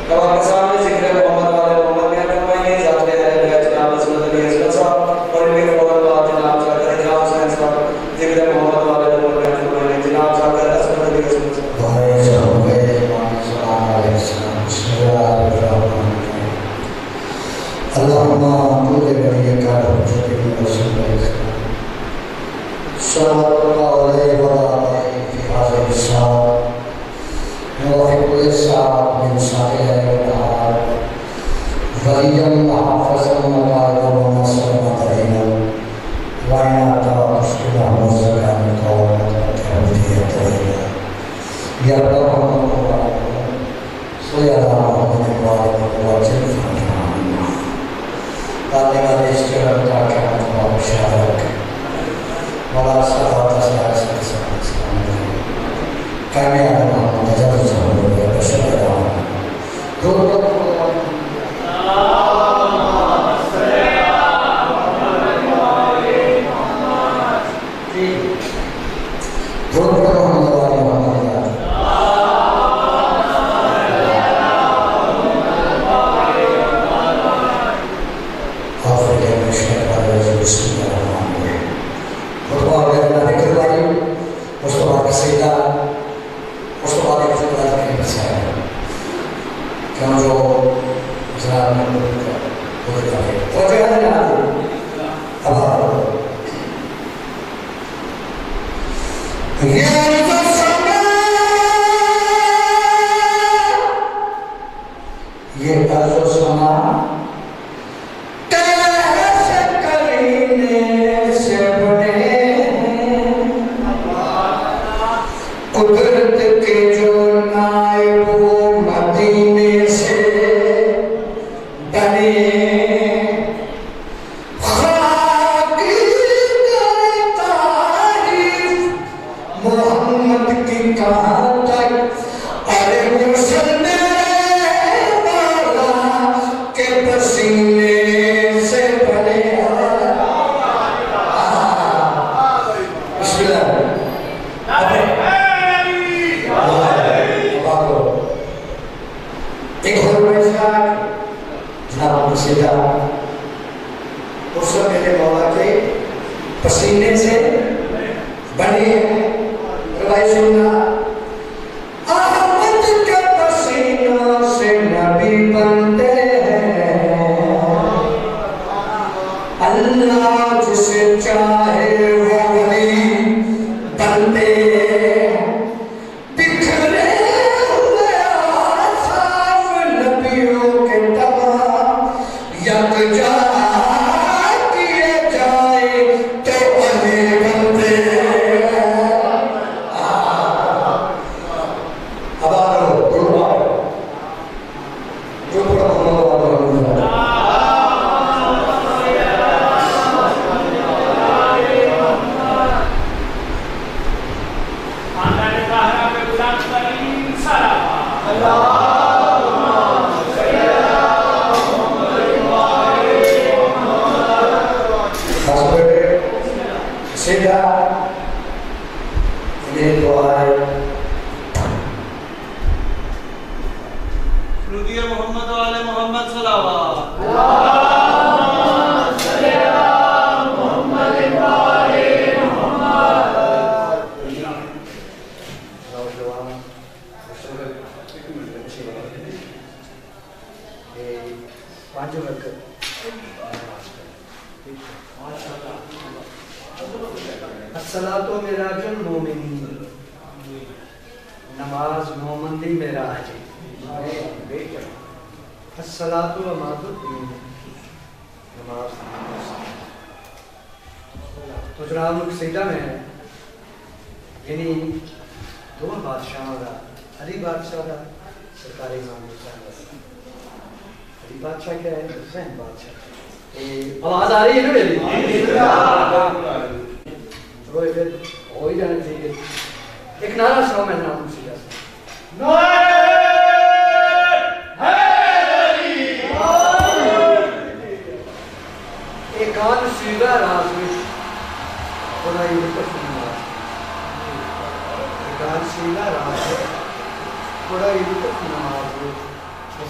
کب آپ کے سامنے ذکر محمد والے محمد بیان فرمائیے ذات اہل بیت جناب حضرت علی اصغر صاحب اور ان کے فوراً بعد جناب زاکر حجاب حسین صاحب ذکر محمد والے محمد بیان فرمائیے جناب زاکر حضرت علی اصغر صاحب بھائی صاحب السلام علیکم بسم اللہ الرحمن الرحیم اللہم کل ولی کا حجت رسول اللہ صلی اللہ علیہ وآلہ فی حاضر السلام موافق الاسعاد من سائر النهار وليا محافظا مقاعدا ونصرا مدعينا وعناتا مشكلا مزكا مقاومة تربية يا رب صلى الله عليه وسلم قال لنا اشتغل تاكا ومشارك ولا صلاة سياسة كان يعلم تجاوز وبشر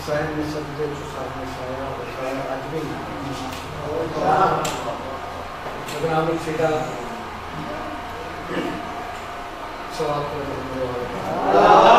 حسین نے سجدے چسا میں سایا حسین اجمی جناب الفدا سوال کرنے والے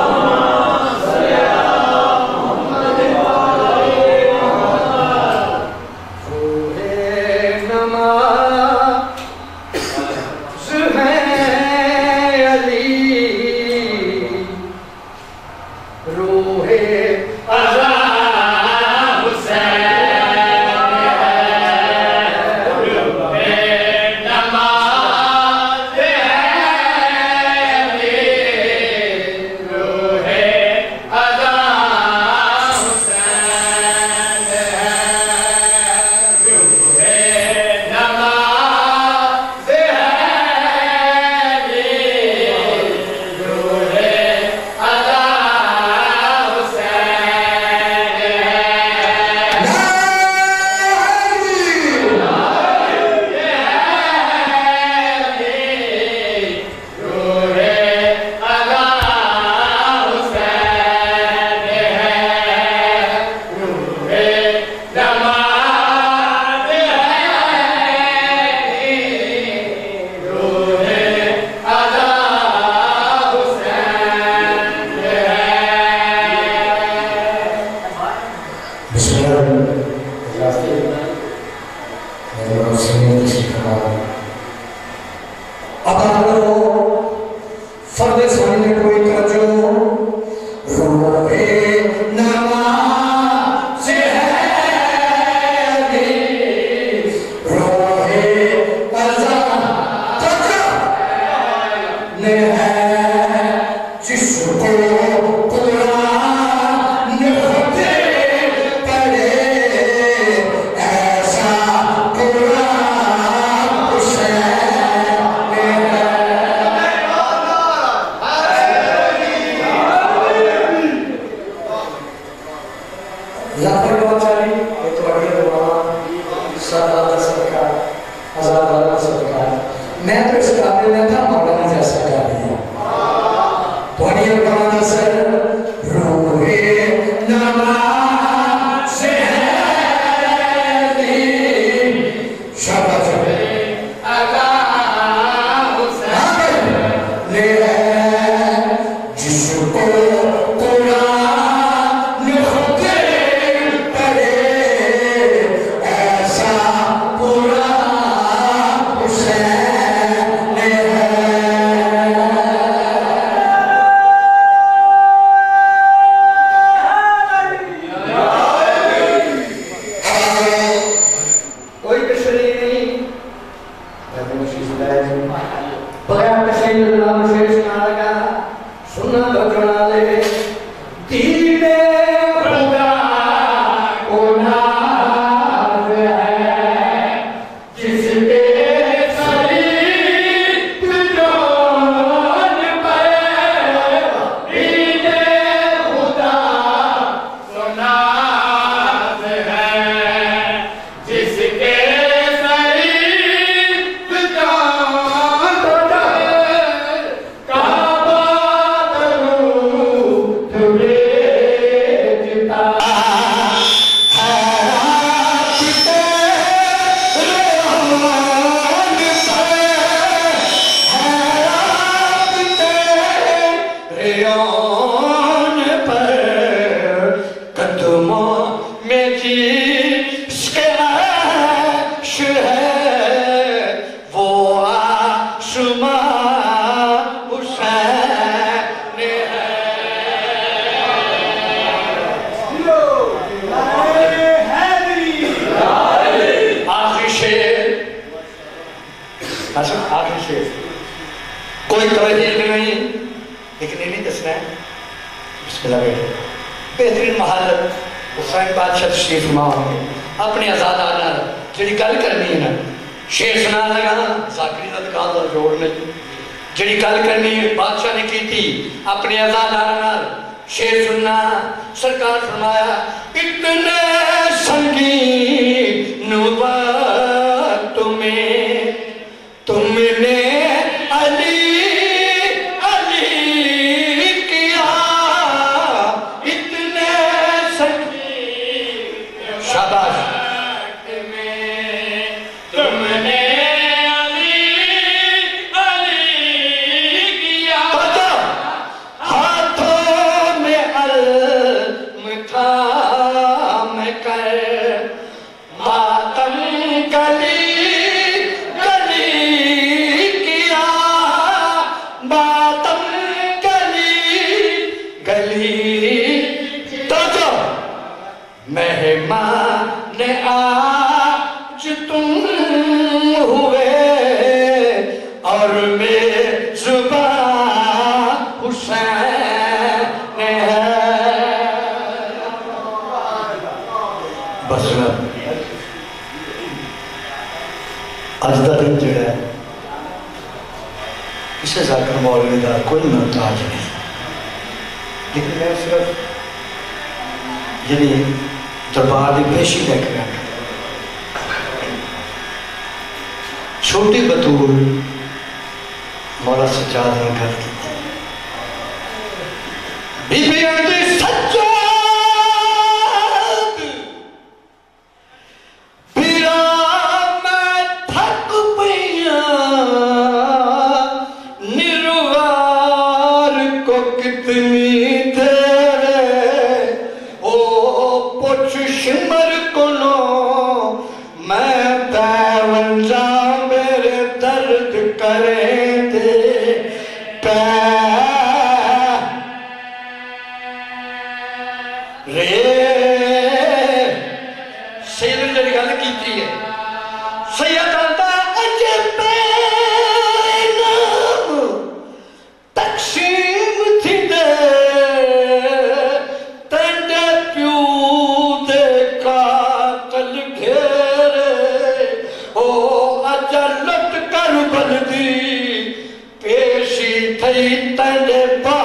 کوئی توجہ نہیں لیکن یہ نہیں دسنا ہے بسم اللہ بیٹھے بہترین محلت حسین بادشاہ تشریف فرما ہوئے اپنے آزاد آنا جڑی گل کرنی ہے نا شیر سنا لگا ذاکری دا دکان دا جوڑ نہیں جڑی گل کرنی ہے بادشاہ نے کی تھی اپنے آزاد آنا شیر سننا سرکار فرمایا اتنے سنگین وقت میں تم نے علی کیا اتنے थाम कर मातम गली गली किया, मातम गली गली। तो जो मेहमान आज तुम हुए और मेज़बान हुसैन है। बस अज का दिन जो है किसी जाकिर मौलवी का कोई मोहताज नहीं, लेकिन मैं सिर्फ यानी दरबार की पेशी लेकर आया। छोटी बतूल मौला सज्जाद ने गल की, बीबी आंदी सज्जाद पीरा मैं थक पईया, निर्वार को कितनी देर ओ पुछ शिमर को लो मैं पैवंजा मेरे दर्द करे थे रे। सैयद ने गल की है, सैयद आंदा अजे पैनाम तकसीम थी दे तंडे प्यू दे कातल घेरे ओ अजा लट कर बलदी पेशी थई तंडे